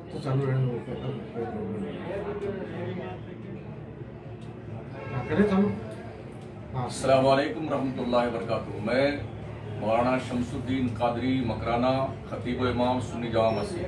तो चालू रहने दो। करें चालू। हाँ, अस्सलाम वालेकुम रहमतुल्लाहि व बरकातुहू। मैं मौलाना शमसुद्दीन कादरी मकराना खतीब इमाम सुन्नी जामा मस्जिद।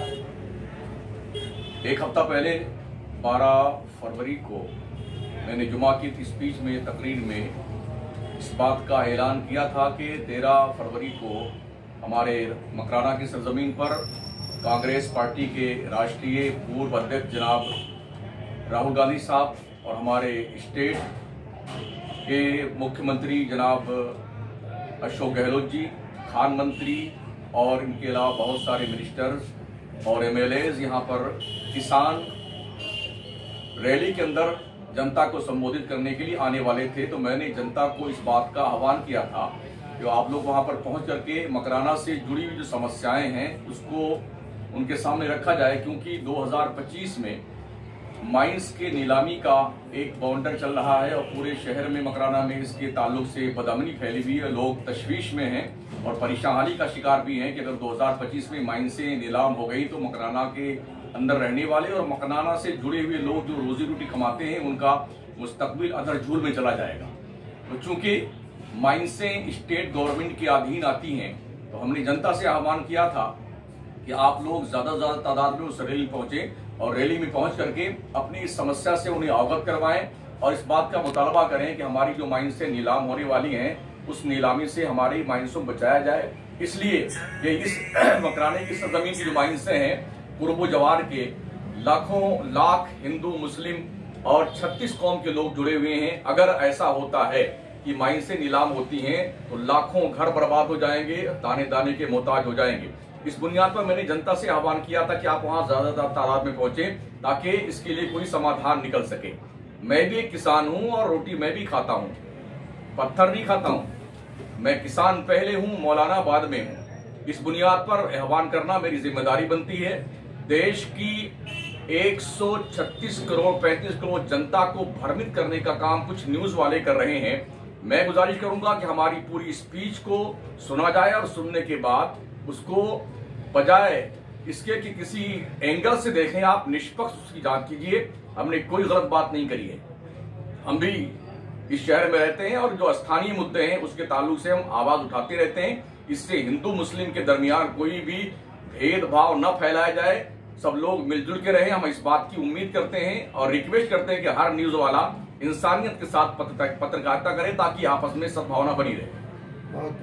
एक हफ्ता पहले 12 फरवरी को मैंने जुमा की स्पीच में तकरीर में इस बात का ऐलान किया था कि 13 फरवरी को हमारे मकराना की सरजमीन पर कांग्रेस पार्टी के राष्ट्रीय पूर्व अध्यक्ष जनाब राहुल गांधी साहब और हमारे स्टेट के मुख्यमंत्री जनाब अशोक गहलोत जी, खान मंत्री और इनके अलावा बहुत सारे मिनिस्टर्स और एमएलएज यहाँ पर किसान रैली के अंदर जनता को संबोधित करने के लिए आने वाले थे। तो मैंने जनता को इस बात का आह्वान किया था कि आप लोग वहाँ पर पहुँच करके मकराना से जुड़ी हुई जो समस्याएं हैं उसको उनके सामने रखा जाए, क्योंकि 2025 में माइंस के नीलामी का एक बाउंडर चल रहा है और पूरे शहर में मकराना में इसके ताल्लुक से बदअमनी फैली हुई है। लोग तशवीश में हैं और परेशानी का शिकार भी हैं कि अगर 2025 में माइंसें नीलाम हो गई तो मकराना के अंदर रहने वाले और मकराना से जुड़े हुए लोग जो रोजी रोटी कमाते हैं उनका मुस्तकबिल अधर झूल में चला जाएगा। तो चूंकि माइंसें स्टेट गवर्नमेंट के अधीन आती हैं तो हमने जनता से आह्वान किया था कि आप लोग ज्यादा से ज्यादा तादाद में उस रैली पहुंचे और रैली में पहुंच करके अपनी इस समस्या से उन्हें अवगत करवाएं और इस बात का मुतालबा करें कि हमारी जो माइंसें नीलाम होने वाली हैं उस नीलामी से हमारी माइंसों को बचाया जाए। इसलिए कि इस मकराने की सरजमीन की जो माइंसें हैं पूर्व जवार के लाखों लाख हिंदू मुस्लिम और 36 कौम के लोग जुड़े हुए हैं। अगर ऐसा होता है कि माइंसें नीलाम होती हैं तो लाखों घर बर्बाद हो जाएंगे, दाने दाने के मोहताज हो जाएंगे। इस बुनियाद पर मैंने जनता से आह्वान किया था कि आप वहां ज्यादा तादाद में पहुंचे ताकि इसके लिए कोई समाधान निकल सके। मैं भी एक किसान हूं और रोटी मैं भी खाता हूं, पत्थर नहीं खाता हूं। मैं किसान पहले हूं, मौलाना बाद में हूं। इस बुनियाद पर आह्वान करना मेरी जिम्मेदारी बनती है। देश की 136 करोड़ 35 करोड़ जनता को भ्रमित करने का काम कुछ न्यूज वाले कर रहे हैं। मैं गुजारिश करूंगा कि हमारी पूरी स्पीच को सुना जाए और सुनने के बाद उसको बजाय इसके कि किसी एंगल से देखें, आप निष्पक्ष उसकी जांच कीजिए। हमने कोई गलत बात नहीं करी है। हम भी इस शहर में रहते हैं और जो स्थानीय मुद्दे हैं उसके ताल्लुक से हम आवाज उठाते रहते हैं। इससे हिंदू मुस्लिम के दरमियान कोई भी भेदभाव न फैलाया जाए, सब लोग मिलजुल के रहें। हम इस बात की उम्मीद करते हैं और रिक्वेस्ट करते हैं कि हर न्यूज वाला इंसानियत के साथ पत्रकारिता करे ताकि आपस में सद्भावना बनी रहे।